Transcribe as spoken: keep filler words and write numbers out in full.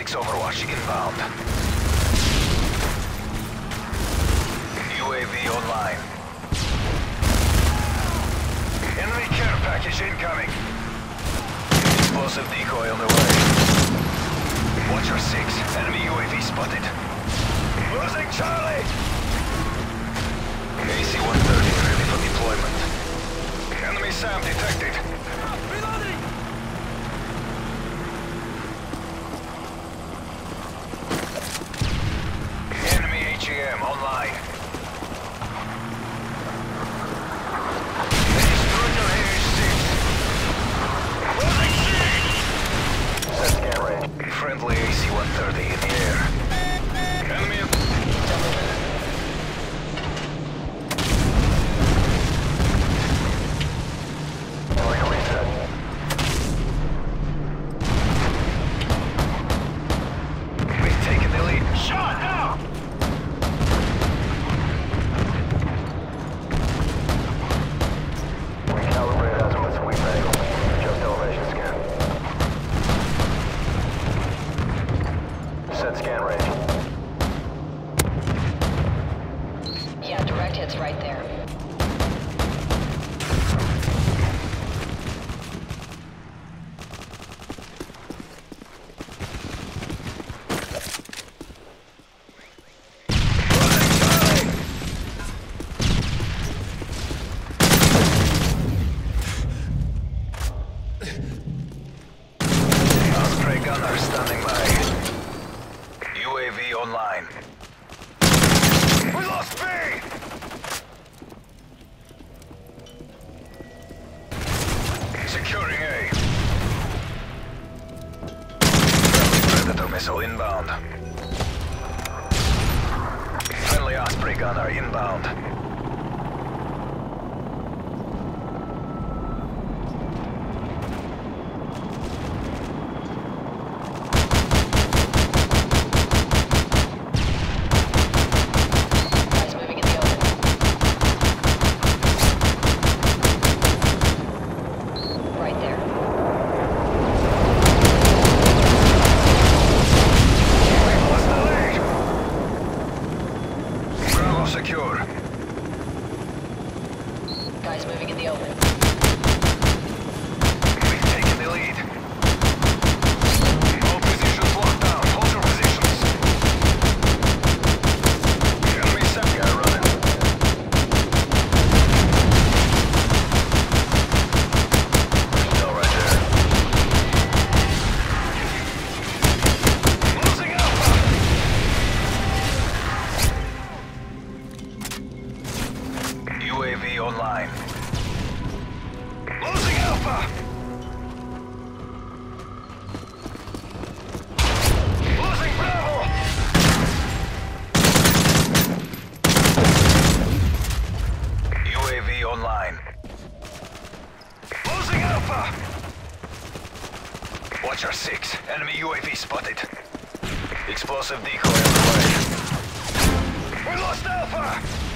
six Overwatch inbound. U A V online. Enemy care package incoming. Explosive decoy on the way. Watcher six, enemy U A V spotted. Losing Charlie! A C one thirty ready for deployment. Enemy SAM detected. Reloading! Enemy H E M online. They destroyed your A H six. Losing C! Set scan range. Friendly A C one thirty in the air. Enemy... Set scan range. Yeah, direct hit's right there. Osprey gunner standing by. U A V online. We lost B! Securing A. Predator missile inbound. Friendly Osprey gunner inbound. Secure. Guys moving in the open. We've taken the lead. All positions locked down. Hold your positions. Enemy SAM guy running. Still right there. Losing Alpha! U A V online. Losing Alpha! Losing Bravo! U A V online. Losing Alpha! Watcher six, enemy U A V spotted. Explosive decoy on the way. We lost Alpha!